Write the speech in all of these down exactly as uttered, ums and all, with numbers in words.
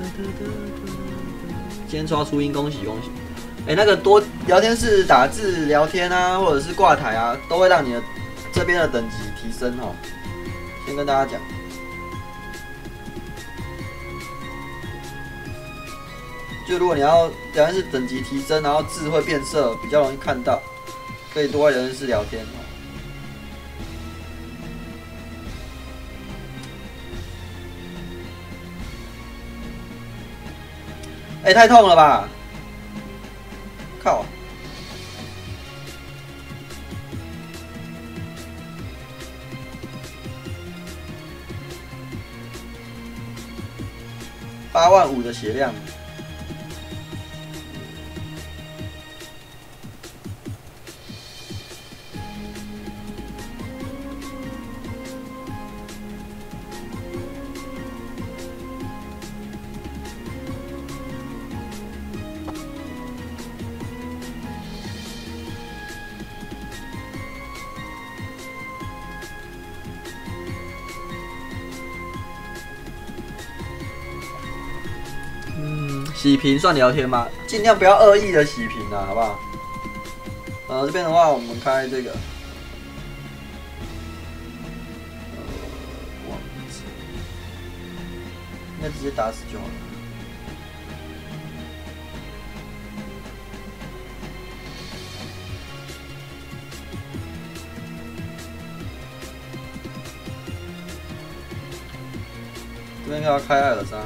今天刷初音，恭喜恭喜！哎、欸，那个多聊天室打字聊天啊，或者是挂台啊，都会让你的这边的等级提升哦。先跟大家讲，就如果你要聊天室等级提升，然后字会变色，比较容易看到，可以多在聊天室聊天哦。哎、欸，太痛了吧！靠！八万五的血量。洗屏算聊天吗？尽量不要恶意的洗屏啊，好不好？呃，这边的话，我们开这个，呃，忘记，应该直接打死就好了。这边要开艾尔莎。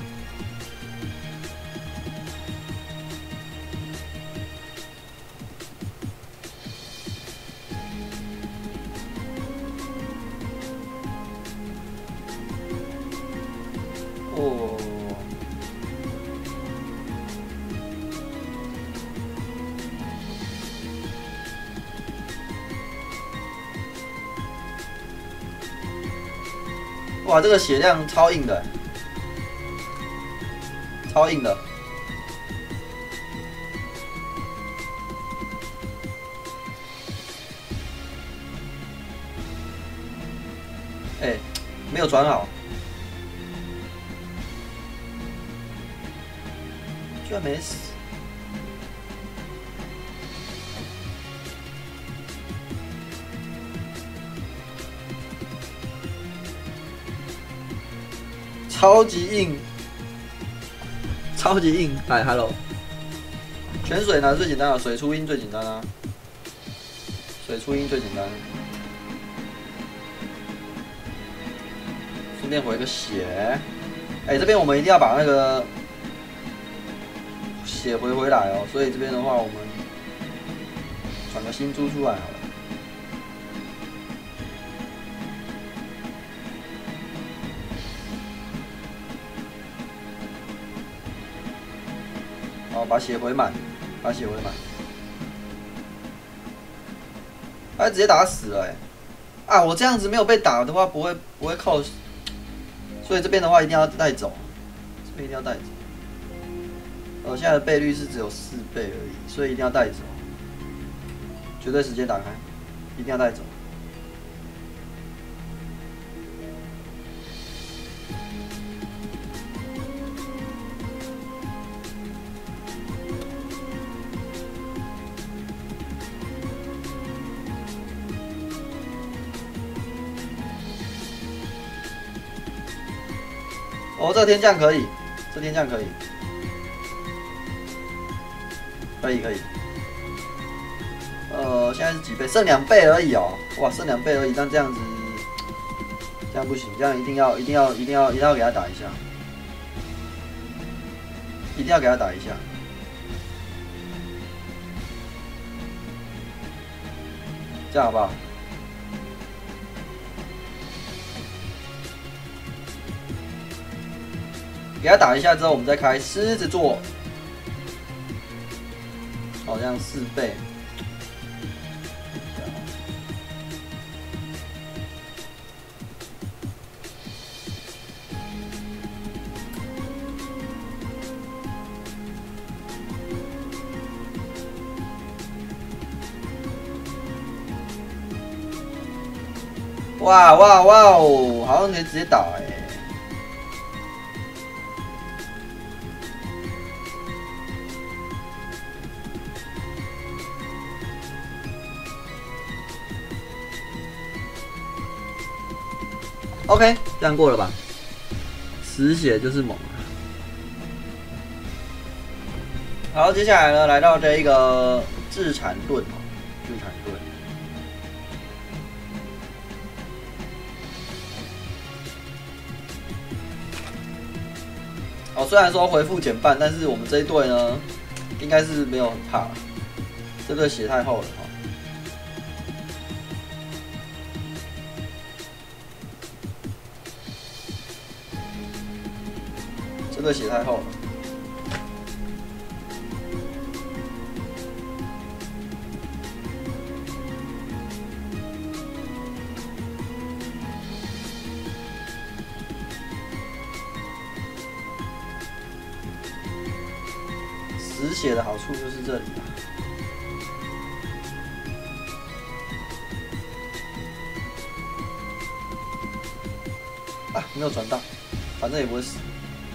哦，哇，这个血量超硬的，超硬的。哎、欸，没有转好。居然没死！超级硬，超级硬！哎 ，Hello， 泉水呢最简单了，水初音最简单啊，水初音最简单。顺便回个血，哎、欸，这边我们一定要把那个。血回回来哦，所以这边的话，我们转个新珠出来好了。好，把血回满，把血回满。他直接打死了哎、欸！啊，我这样子没有被打的话，不会不会靠，所以这边的话一定要带走，这边一定要带走。我现在的倍率是只有四倍而已，所以一定要带走。绝对时间打开，一定要带走。哦，这个天降可以，这天降可以。可以可以，呃，现在是几倍？剩两倍而已哦，哇，剩两倍而已，但这样子，这样不行，这样一定要一定要一定要一定要给他打一下，一定要给他打一下，这样好不好？给他打一下之后，我们再开狮子座。好像四倍，哇哇哇哦，好像可以直接打哎、欸！ OK， 这样过了吧？实血就是猛。好，接下来呢，来到这一个自产盾哦，自产盾。哦，虽然说回复减半，但是我们这一队呢，应该是没有很怕。这队血太厚了哈。这队血太厚了。实血的好处就是这里啊，没有传到，反正也不会死。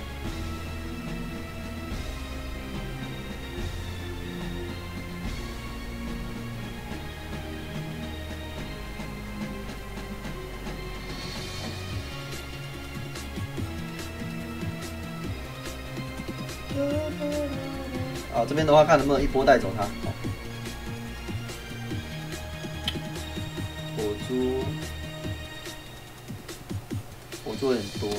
啊，这边的话看能不能一波带走他。火珠，火珠有点多。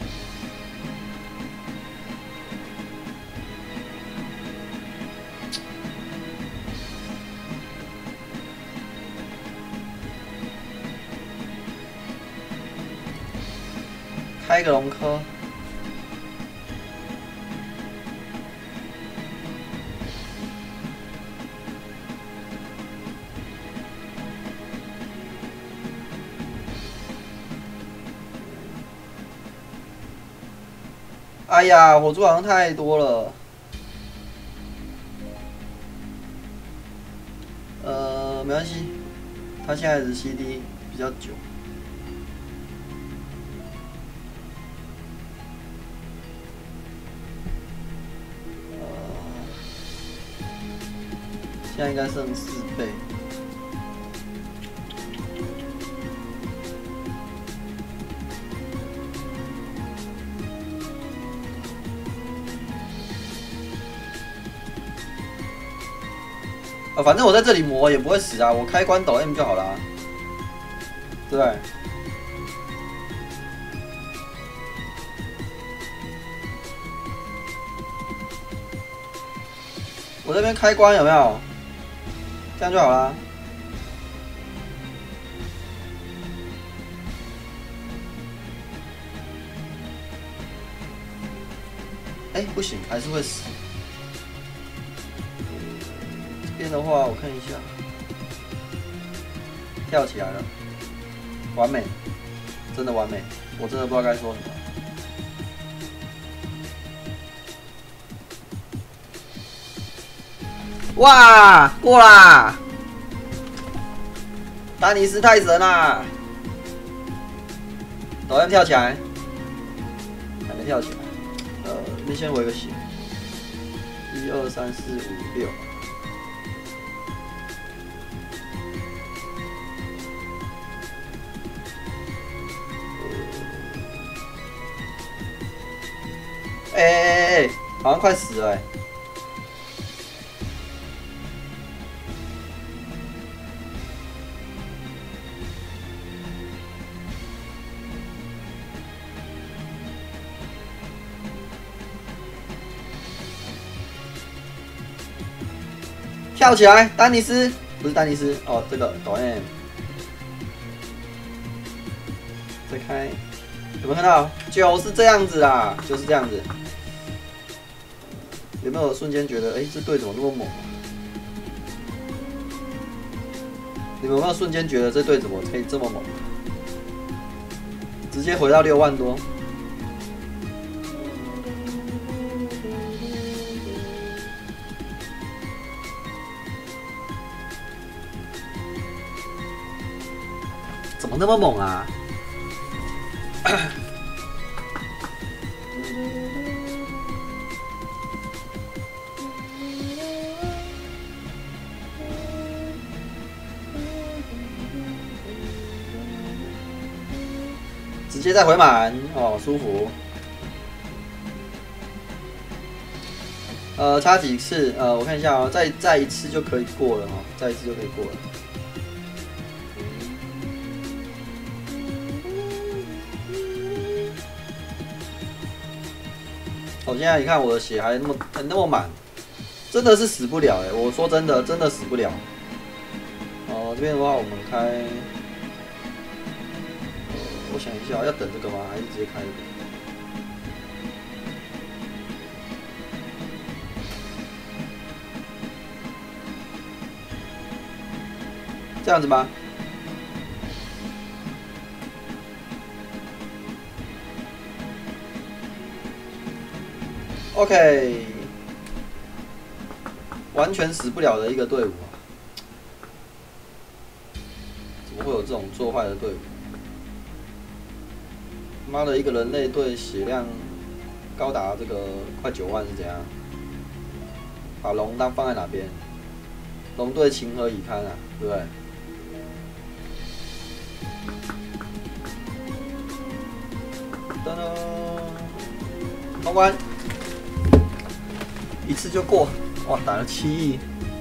开个龙科。哎呀，火珠好像太多了。呃，没关系，他现在的 C D 比较久。呃，现在应该剩四倍。啊，反正我在这里磨也不会死啊，我开关抖 M 就好啦，对不对？我这边开关有没有？这样就好啦。哎、欸，不行，还是会死。这边的话，我看一下，跳起来了，完美，真的完美，我真的不知道该说什么。哇，过啦！丹尼斯太神啦！导演跳起来，还没跳起来。呃，你先回个血，一二三四五六。哎哎哎，好像快死了哎、欸！跳起来，丹尼斯不是丹尼斯哦，这个抖 M， 再开，有没有看到？就是这样子啊，就是这样子。有没有瞬间觉得，哎、欸，这队怎么那么猛、啊？你们有没有瞬间觉得这队怎么可以这么猛、啊？直接回到六万多。怎么那么猛啊？直接再回满哦，舒服。呃，差几次？呃，我看一下哦，再再一次就可以过了哦，再一次就可以过了。哦，现在你看我的血还那么还那么满，真的是死不了哎！我说真的，真的死不了。哦，这边的话我们开，呃，我想一下，要等这个吗？还是直接开一个？这样子吗 ？OK， 完全死不了的一个队伍啊！怎么会有这种做坏的队伍？妈的，一个人类队血量高达这个快九万是怎样？把龙当放在哪边？龙队情何以堪啊，对不对？噔噔，通关，一次就过，哇，打了七亿。